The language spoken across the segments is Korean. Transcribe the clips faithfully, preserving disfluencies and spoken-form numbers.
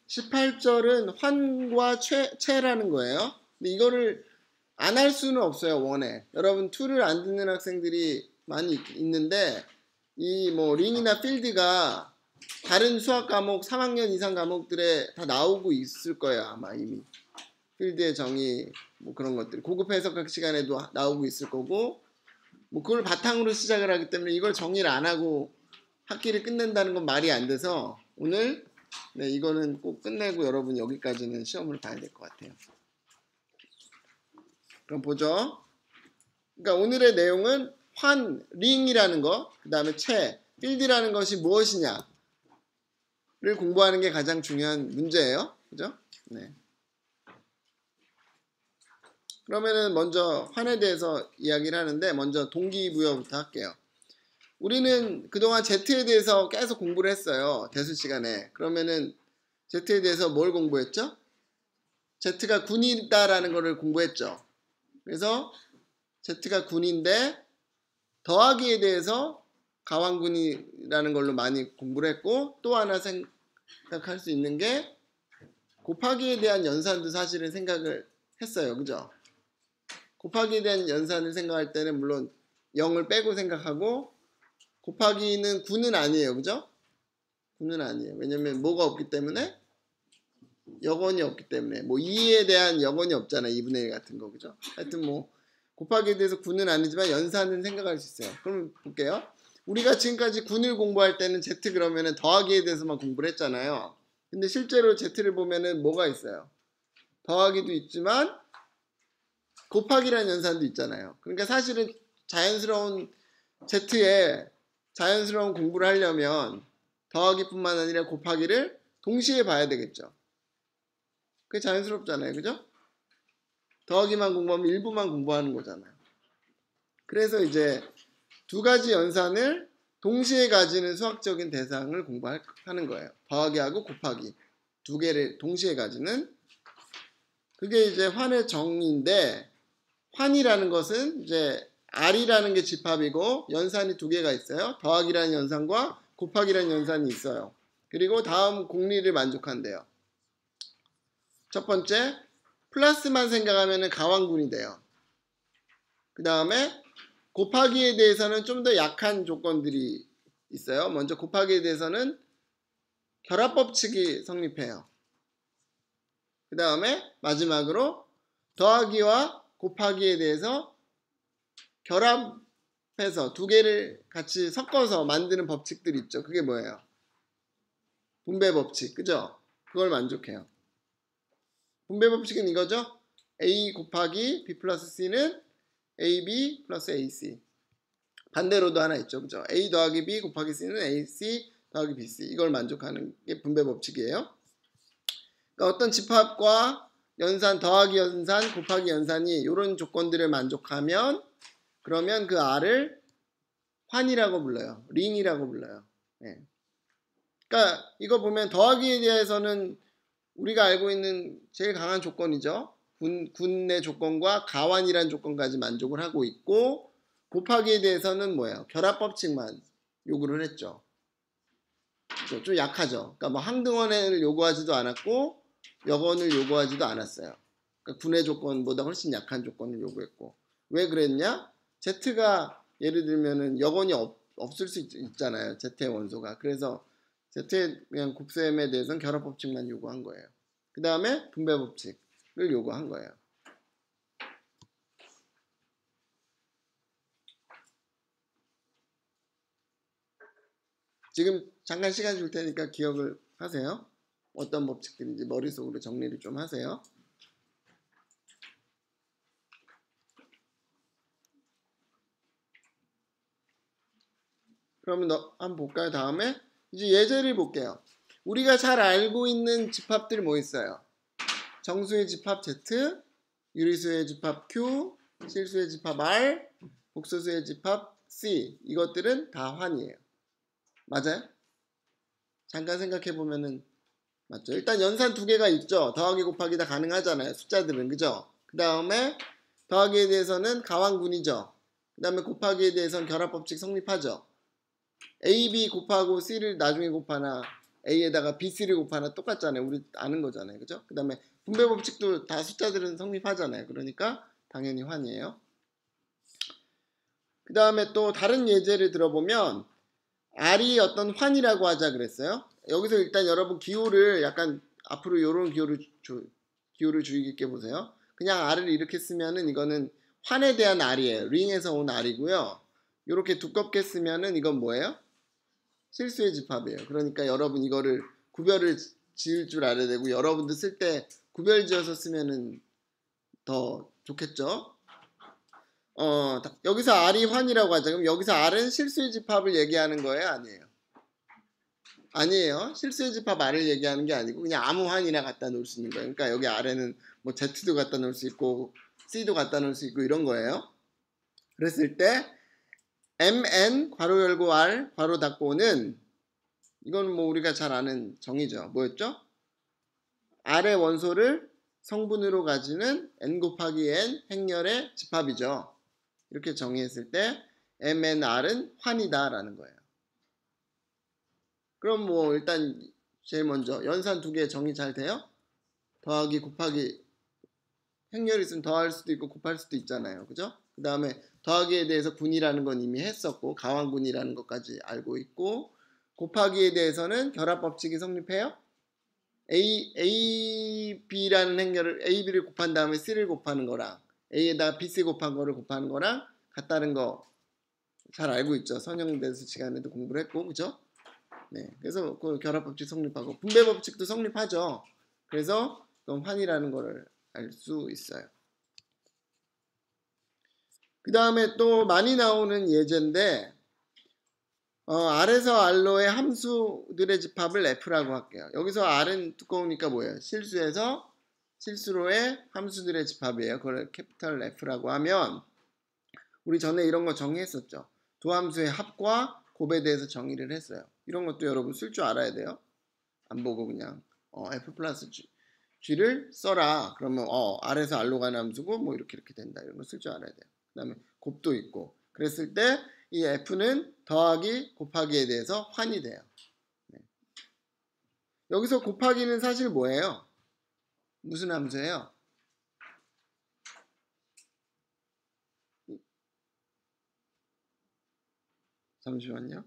십팔 절은 환과 최, 채라는 거예요. 근데 이거를 안 할 수는 없어요, 원에. 여러분, 이를 안 듣는 학생들이 많이 있, 있는데, 이 뭐 링이나 필드가 다른 수학 과목 삼 학년 이상 과목들에 다 나오고 있을 거예요, 아마 이미. 필드의 정의, 뭐 그런 것들이. 고급 해석학 시간에도 나오고 있을 거고, 뭐 그걸 바탕으로 시작을 하기 때문에 이걸 정의를 안 하고 학기를 끝낸다는 건 말이 안 돼서 오늘 네, 이거는 꼭 끝내고 여러분 여기까지는 시험을 봐야 될 것 같아요. 그럼 보죠. 그러니까 오늘의 내용은 환, 링이라는 거, 그 다음에 채, 필드라는 것이 무엇이냐를 공부하는 게 가장 중요한 문제예요. 그죠? 네. 그러면은 먼저 환에 대해서 이야기를 하는데 먼저 동기부여부터 할게요. 우리는 그동안 Z에 대해서 계속 공부를 했어요. 대수 시간에. 그러면은 Z에 대해서 뭘 공부했죠? Z가 군이다라는 거를 공부했죠. 그래서 Z가 군인데 더하기에 대해서 가왕군이라는 걸로 많이 공부를 했고 또 하나 생각할 수 있는 게 곱하기에 대한 연산도 사실은 생각을 했어요. 그죠? 곱하기에 대한 연산을 생각할 때는 물론 영을 빼고 생각하고 곱하기는 구는 아니에요. 그죠? 구는 아니에요. 왜냐면 뭐가 없기 때문에 역원이 없기 때문에 뭐 이에 대한 역원이 없잖아요. 이분의 일 같은 거. 그죠? 하여튼 뭐 곱하기에 대해서 구는 아니지만 연산은 생각할 수 있어요. 그럼 볼게요. 우리가 지금까지 군을 공부할 때는 Z 그러면은 더하기에 대해서만 공부를 했잖아요. 근데 실제로 Z를 보면은 뭐가 있어요? 더하기도 있지만 곱하기라는 연산도 있잖아요. 그러니까 사실은 자연스러운 Z에 자연스러운 공부를 하려면 더하기뿐만 아니라 곱하기를 동시에 봐야 되겠죠. 그게 자연스럽잖아요. 그죠? 더하기만 공부하면 일부만 공부하는 거잖아요. 그래서 이제 두 가지 연산을 동시에 가지는 수학적인 대상을 공부하는 거예요. 더하기하고 곱하기 두 개를 동시에 가지는 그게 이제 환의 정의인데 환이라는 것은 이제 R이라는 게 집합이고 연산이 두 개가 있어요. 더하기라는 연산과 곱하기라는 연산이 있어요. 그리고 다음 공리를 만족한대요. 첫 번째, 플러스만 생각하면 가왕군이 돼요. 그 다음에 곱하기에 대해서는 좀 더 약한 조건들이 있어요. 먼저 곱하기에 대해서는 결합법칙이 성립해요. 그 다음에 마지막으로 더하기와 곱하기에 대해서 결합해서 두 개를 같이 섞어서 만드는 법칙들이 있죠. 그게 뭐예요? 분배 법칙. 그죠? 그걸 만족해요. 분배 법칙은 이거죠. A 곱하기 B 플러스 C는 에이비 플러스 에이씨. 반대로도 하나 있죠. 그죠? A 더하기 B 곱하기 C는 에이씨 더하기 비씨. 이걸 만족하는 게 분배 법칙이에요. 그러니까 어떤 집합과 연산, 더하기 연산, 곱하기 연산이 이런 조건들을 만족하면 그러면 그 R을 환이라고 불러요. 링이라고 불러요. 네. 그러니까 이거 보면 더하기에 대해서는 우리가 알고 있는 제일 강한 조건이죠. 군, 군의 조건과 가완이라는 조건까지 만족을 하고 있고 곱하기에 대해서는 뭐예요? 결합법칙만 요구를 했죠. 그렇죠? 좀 약하죠. 그러니까 뭐 항등원을 요구하지도 않았고 역원을 요구하지도 않았어요. 그러니까 군의 조건보다 훨씬 약한 조건을 요구했고 왜 그랬냐? Z가 예를 들면은 역원이 없, 없을 수 있, 있잖아요. Z의 원소가. 그래서 Z의 그냥 곱셈에 대해서는 결합법칙만 요구한 거예요. 그 다음에 분배법칙을 요구한 거예요. 지금 잠깐 시간 줄 테니까 기억을 하세요. 어떤 법칙들인지 머릿속으로 정리를 좀 하세요. 그러면 너, 한번 볼까요? 다음에 이제 예제를 볼게요. 우리가 잘 알고 있는 집합들 뭐 있어요? 정수의 집합 Z, 유리수의 집합 Q, 실수의 집합 R, 복소수의 집합 C. 이것들은 다 환이에요. 맞아요? 잠깐 생각해 보면은 맞죠? 일단 연산 두 개가 있죠. 더하기 곱하기 다 가능하잖아요. 숫자들은. 그죠? 그 다음에 더하기에 대해서는 가왕군이죠. 그 다음에 곱하기에 대해서는 결합법칙 성립하죠. A, B 곱하고 C를 나중에 곱하나 A에다가 비 쓰리를 곱하나 똑같잖아요. 우리 아는 거잖아요. 그죠? 그 다음에 분배 법칙도 다 숫자들은 성립하잖아요. 그러니까 당연히 환이에요. 그 다음에 또 다른 예제를 들어보면 R이 어떤 환이라고 하자 그랬어요. 여기서 일단 여러분 기호를 약간 앞으로 이런 기호를 주, 기호를 주의 깊게 보세요. 그냥 R을 이렇게 쓰면은 이거는 환에 대한 R이에요. 링에서 온 R이고요. 이렇게 두껍게 쓰면은 이건 뭐예요? 실수의 집합이에요. 그러니까 여러분 이거를 구별을 지을 줄 알아야 되고, 여러분들 쓸 때 구별 지어서 쓰면은 더 좋겠죠. 어, 여기서 R이 환이라고 하죠. 그럼 여기서 R은 실수의 집합을 얘기하는 거예요? 아니에요? 아니에요. 실수의 집합 R을 얘기하는 게 아니고 그냥 아무 환이나 갖다 놓을 수 있는 거예요. 그러니까 여기 R에는 뭐 Z도 갖다 놓을 수 있고 C도 갖다 놓을 수 있고 이런 거예요. 그랬을 때 Mn 괄호 열고 R 괄호 닫고는 이건 뭐 우리가 잘 아는 정의죠. 뭐였죠? R의 원소를 성분으로 가지는 N 곱하기 N 행렬의 집합이죠. 이렇게 정의했을 때 엠엔알은 환이다 라는 거예요. 그럼 뭐 일단 제일 먼저 연산 두 개 정의 잘 돼요? 더하기 곱하기 행렬이 있으면 더할 수도 있고 곱할 수도 있잖아요. 그죠? 그 다음에 더하기에 대해서 군이라는 건 이미 했었고 가왕군이라는 것까지 알고 있고, 곱하기에 대해서는 결합법칙이 성립해요? A, A, B라는 행렬을 A, B를 곱한 다음에 C를 곱하는 거랑 A에다 B, C 곱한 거를 곱하는 거랑 같다는 거 잘 알고 있죠. 선형대수 시간에도 공부를 했고, 그죠? 네, 그래서 그 결합법칙 성립하고 분배법칙도 성립하죠. 그래서 그건 환이라는 거를 알 수 있어요. 그 다음에 또 많이 나오는 예제인데 어, R에서 R로의 함수들의 집합을 F라고 할게요. 여기서 R은 두꺼우니까 뭐예요? 실수에서 실수로의 함수들의 집합이에요. 그걸 캐피탈 F라고 하면 우리 전에 이런 거 정의했었죠. 두 함수의 합과 곱에 대해서 정의를 했어요. 이런 것도 여러분 쓸 줄 알아야 돼요. 안 보고 그냥 어, F 플러스 G, G를 써라. 그러면 어, R에서 R로 가는 함수고 뭐 이렇게 이렇게 된다. 이런 거 쓸 줄 알아야 돼요. 그 다음에 곱도 있고. 그랬을 때 이 F는 더하기 곱하기에 대해서 환이 돼요. 네. 여기서 곱하기는 사실 뭐예요? 무슨 함수예요? 잠시만요.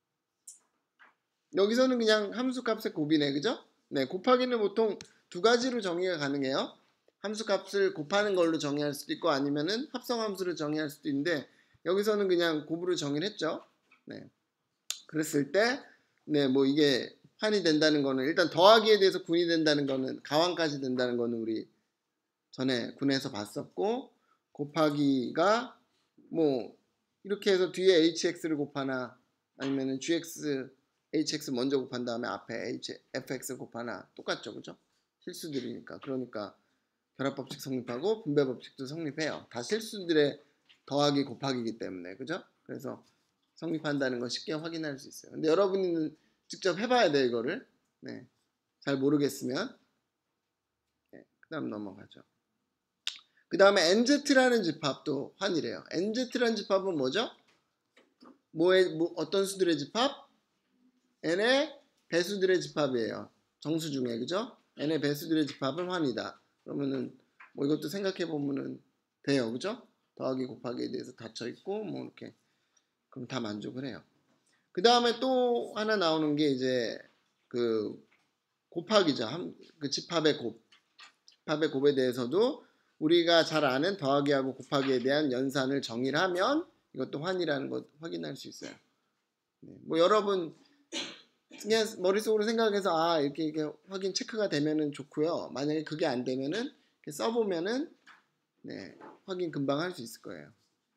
여기서는 그냥 함수값의 곱이네. 그죠? 네, 곱하기는 보통 두 가지로 정의가 가능해요. 함수값을 곱하는 걸로 정의할 수도 있고 아니면은 합성함수를 정의할 수도 있는데 여기서는 그냥 곱으로 정의를 했죠. 네. 그랬을 때 네, 뭐 이게 환이 된다는 거는 일단 더하기에 대해서 군이 된다는 거는 가왕까지 된다는 거는 우리 전에 군에서 봤었고, 곱하기가 뭐 이렇게 해서 뒤에 hx를 곱하나 아니면은 gx hx 먼저 곱한 다음에 앞에 h, fx 곱하나 똑같죠. 그죠? 실수들이니까. 그러니까 결합법칙 성립하고 분배법칙도 성립해요. 다 실수들의 더하기 곱하기이기 때문에. 그죠? 그래서 성립한다는 거 쉽게 확인할 수 있어요. 근데 여러분은 직접 해봐야 돼요. 이거를. 네. 잘 모르겠으면. 네. 그 다음 넘어가죠. 그 다음에 엔제트라는 집합도 환이래요. 엔제트라는 집합은 뭐죠? 뭐의, 뭐, 어떤 수들의 집합? n의 배수들의 집합이에요. 정수 중에. 그죠? n의 배수들의 집합은 환이다. 그러면은 뭐 이것도 생각해 보면은 돼요. 그죠? 더하기 곱하기에 대해서 닫혀 있고 뭐 이렇게. 그럼 다 만족을 해요. 그 다음에 또 하나 나오는 게 이제 그 곱하기죠. 한, 그 집합의 곱. 집합의 곱에 대해서도 우리가 잘 아는 더하기하고 곱하기에 대한 연산을 정의를 하면 이것도 환이라는 것 확인할 수 있어요. 네. 뭐 여러분 그냥 머릿속으로 생각해서 아 이렇게, 이렇게 확인 체크가 되면은 좋고요. 만약에 그게 안 되면은 이렇게 써보면은 네, 확인 금방 할 수 있을 거예요.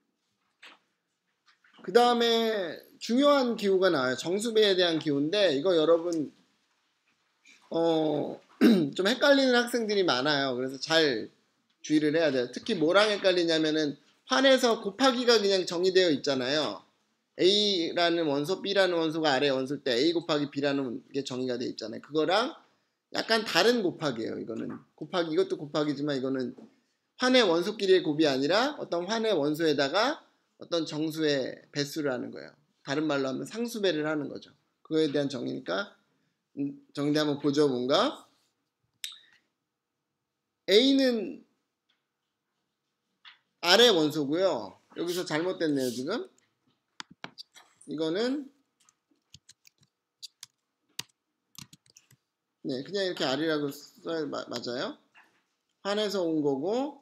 그 다음에 중요한 기호가 나와요. 정수배에 대한 기호인데 이거 여러분 어, 좀 헷갈리는 학생들이 많아요. 그래서 잘 주의를 해야 돼요. 특히 뭐랑 헷갈리냐면은 환에서 곱하기가 그냥 정의되어 있잖아요. A라는 원소, B라는 원소가 아래 원소일 때 A 곱하기 B라는 게 정의가 되어 있잖아요. 그거랑 약간 다른 곱하기예요. 이거는 곱하기, 이것도 곱하기지만 이거는 환의 원소끼리의 곱이 아니라 어떤 환의 원소에다가 어떤 정수의 배수를 하는 거예요. 다른 말로 하면 상수배를 하는 거죠. 그거에 대한 정의니까 음, 정리 한번 보죠. 뭔가 A는 아래 원소고요. 여기서 잘못됐네요. 지금 이거는 네 그냥 이렇게 R이라고 써야 마, 맞아요. 환에서 온 거고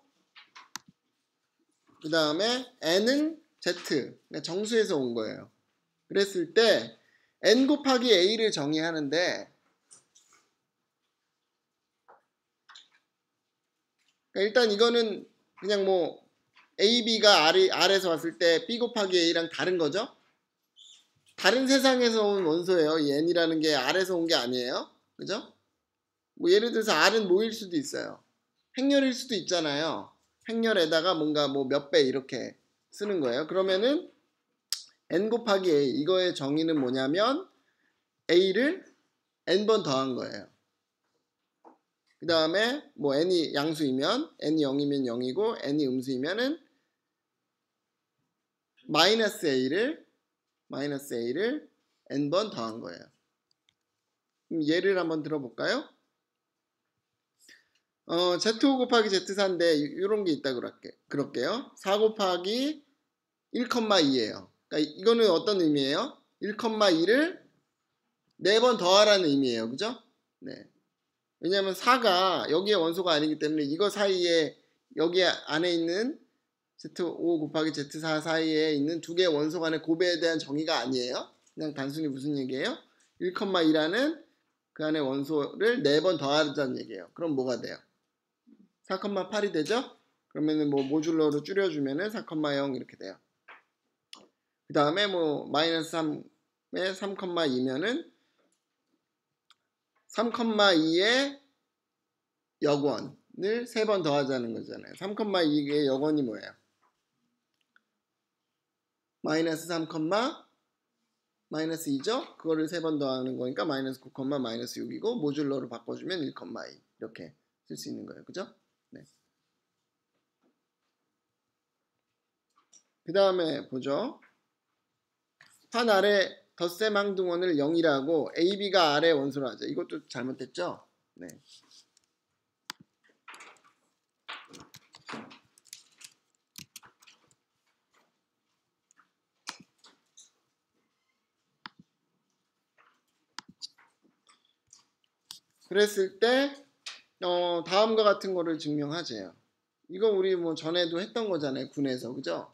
그 다음에 N은 Z 그러니까 정수에서 온 거예요. 그랬을 때 N 곱하기 A를 정의하는데 그러니까 일단 이거는 그냥 뭐 A, B가 R이, R에서 왔을 때 B 곱하기 A랑 다른 거죠. 다른 세상에서 온 원소예요. 이 N이라는 게 R에서 온 게 아니에요. 그죠? 뭐 예를 들어서 R은 뭐일 수도 있어요. 행렬일 수도 있잖아요. 행렬에다가 뭔가 뭐 몇 배 이렇게 쓰는 거예요. 그러면은 N 곱하기 A 이거의 정의는 뭐냐면 A를 N번 더한 거예요. 그 다음에 뭐 N이 양수이면 N이 영이면 영이고 N이 음수이면은 마이너스 A를 마이너스 A를 N번 더한 거예요. 그럼 예를 한번 들어볼까요? 어, 제트오 곱하기 제트사인데 이런 게 있다 그럴게, 그럴게요. 사 곱하기 일, 이예요. 그러니까 이거는 어떤 의미예요? 일, 이를 네 번 더하라는 의미예요. 그죠? 네. 왜냐하면 사가 여기에 원소가 아니기 때문에 이거 사이에 여기 안에 있는 제트오 곱하기 제트사 사이에 있는 두 개의 원소 간의 곱에 대한 정의가 아니에요. 그냥 단순히 무슨 얘기예요? 일, 이라는 그 안에 원소를 네 번 더하자는 얘기예요. 그럼 뭐가 돼요? 사, 팔이 되죠? 그러면은 뭐 모듈러로 줄여주면은 사, 영 이렇게 돼요. 그 다음에 뭐 마이너스 삼에 삼, 이면은 삼, 이의 역원을 세 번 더하자는 거잖아요. 삼, 이의 역원이 뭐예요? 마이너스 삼, 마이너스 이죠? 그거를 세 번 더하는 거니까 마이너스 구, 마이너스 육이고 모듈러로 바꿔주면 일, 이 이렇게 쓸 수 있는 거예요. 그죠? 네. 그 다음에 보죠. 환 아래 덧셈 항등원을 영이라고 A, B가 아래 원소로 하죠. 이것도 잘못됐죠? 네. 그랬을 때 어, 다음과 같은 거를 증명하재요. 이거 우리 뭐 전에도 했던 거잖아요. 군에서. 그죠?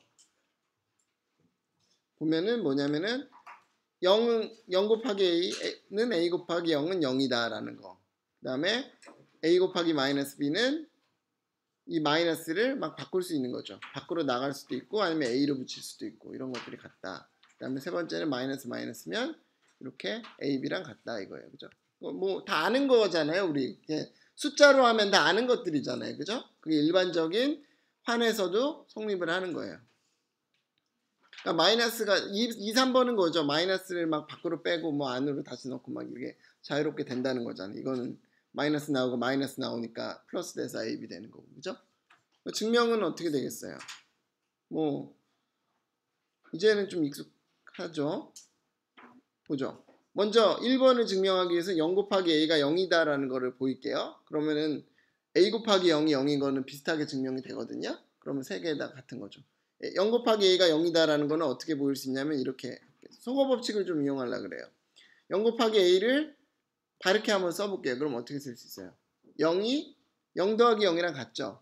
보면은 뭐냐면은 영은 영 곱하기 A는 A 곱하기 영은 영이다 라는 거. 그 다음에 A 곱하기 마이너스 B는 이 마이너스를 막 바꿀 수 있는 거죠. 밖으로 나갈 수도 있고 아니면 A로 붙일 수도 있고 이런 것들이 같다. 그 다음에 세 번째는 마이너스 마이너스면 이렇게 A, B랑 같다 이거예요. 그죠? 뭐 다 아는 거잖아요. 우리 숫자로 하면 다 아는 것들이잖아요. 그죠? 그게 일반적인 환에서도 성립을 하는 거예요. 그러니까 마이너스가 이, 삼 번은 거죠. 마이너스를 막 밖으로 빼고 뭐 안으로 다시 넣고 막 이게 자유롭게 된다는 거잖아요. 이거는 마이너스 나오고 마이너스 나오니까 플러스 돼서 A, B 되는 거고. 그죠? 증명은 어떻게 되겠어요? 뭐 이제는 좀 익숙하죠? 보죠. 먼저 일 번을 증명하기 위해서 영 곱하기 A가 영이다 라는 거를 보일게요. 그러면은 A 곱하기 영이 영인 거는 비슷하게 증명이 되거든요. 그러면 세 개 다 같은 거죠. 영 곱하기 A가 영이다 라는 거는 어떻게 보일 수 있냐면 이렇게 소거 법칙을 좀 이용하려고 그래요. 영 곱하기 A를 다르게 한번 써볼게요. 그럼 어떻게 쓸 수 있어요? 영이 영 더하기 영이랑 같죠?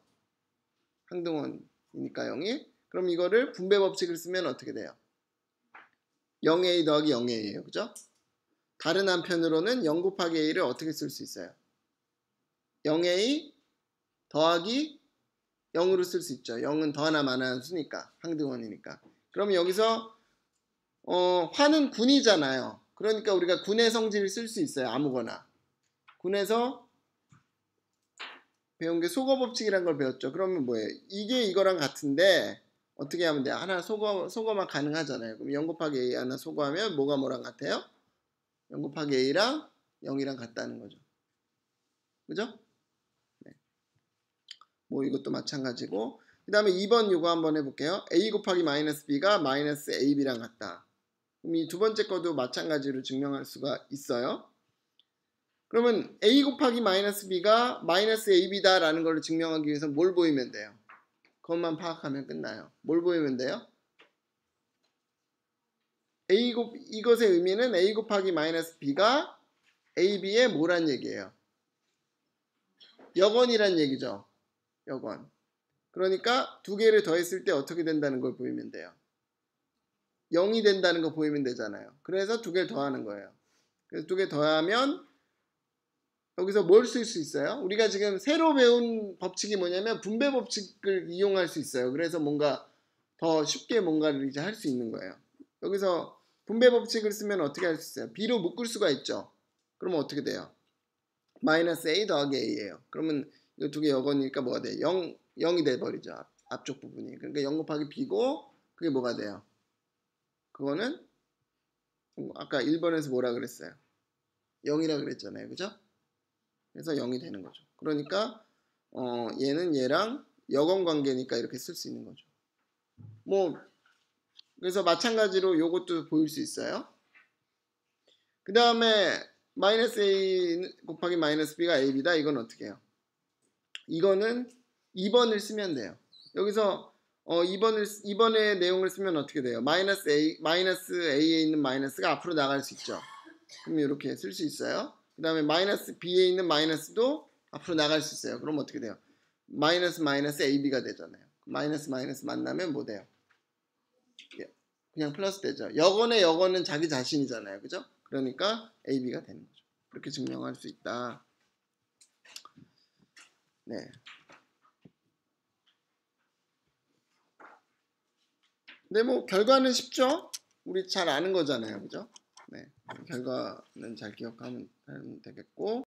항등원이니까 영이. 그럼 이거를 분배 법칙을 쓰면 어떻게 돼요? 영 에이 더하기 영 에이예요. 그죠? 다른 한편으로는 영 곱하기 A를 어떻게 쓸 수 있어요? 영 에이 더하기 영으로 쓸 수 있죠. 영은 더하나 마나한 수니까. 항등원이니까. 그럼 여기서 어, 환은 군이잖아요. 그러니까 우리가 군의 성질을 쓸 수 있어요. 아무거나. 군에서 배운 게 소거 법칙이란 걸 배웠죠. 그러면 뭐예요? 이게 이거랑 같은데 어떻게 하면 돼요? 하나 소거, 소거만 가능하잖아요. 그럼 영 곱하기 A 하나 소거하면 뭐가 뭐랑 같아요? 영 곱하기 A랑 영이랑 같다는 거죠. 그죠? 네. 뭐 이것도 마찬가지고 그 다음에 이 번 요거 한번 해볼게요. A 곱하기 마이너스 B가 마이너스 에이비랑 같다. 그럼 이 두 번째 것도 마찬가지로 증명할 수가 있어요. 그러면 A 곱하기 마이너스 B가 마이너스 에이비다 라는 걸 증명하기 위해서 뭘 보이면 돼요? 그것만 파악하면 끝나요. 뭘 보이면 돼요? A 곱, 이것의 의미는 A 곱하기 마이너스 B가 에이비의 뭐란 얘기예요? 여건이란 얘기죠. 여건. 그러니까 두 개를 더했을 때 어떻게 된다는 걸 보이면 돼요. 영이 된다는 거 보이면 되잖아요. 그래서 두 개를 더하는 거예요. 그래서 두 개 더하면 여기서 뭘 쓸 수 있어요? 우리가 지금 새로 배운 법칙이 뭐냐면 분배 법칙을 이용할 수 있어요. 그래서 뭔가 더 쉽게 뭔가를 이제 할 수 있는 거예요. 여기서 분배 법칙을 쓰면 어떻게 할 수 있어요? B로 묶을 수가 있죠. 그러면 어떻게 돼요? 마이너스 A 더하기 A예요. 그러면 이 두 개 여건이니까 뭐가 돼요? 영, 영이 돼버리죠. 앞, 앞쪽 부분이. 그러니까 영 곱하기 B고 그게 뭐가 돼요? 그거는 아까 일 번에서 뭐라 그랬어요? 영이라 그랬잖아요. 그죠? 그래서 영이 되는 거죠. 그러니까 어, 얘는 얘랑 여건 관계니까 이렇게 쓸 수 있는 거죠. 뭐 그래서 마찬가지로 요것도 보일 수 있어요. 그 다음에 마이너스 A 곱하기 마이너스 B가 에이비다. 이건 어떻게 해요? 이거는 이 번을 쓰면 돼요. 여기서 어, 이 번을 이 번의 내용을 쓰면 어떻게 돼요? 마이너스 A 마이너스 A에 있는 마이너스가 앞으로 나갈 수 있죠. 그럼 이렇게 쓸 수 있어요. 그 다음에 마이너스 B에 있는 마이너스도 앞으로 나갈 수 있어요. 그럼 어떻게 돼요? 마이너스 마이너스 에이비가 되잖아요. 마이너스 마이너스 만나면 뭐 돼요? 그냥 플러스 되죠. 여건의 여건은 자기 자신이잖아요. 그죠? 그러니까 에이비가 되는 거죠. 그렇게 증명할 수 있다. 네. 근데 뭐 결과는 쉽죠? 우리 잘 아는 거잖아요. 그죠? 네. 결과는 잘 기억하면 되겠고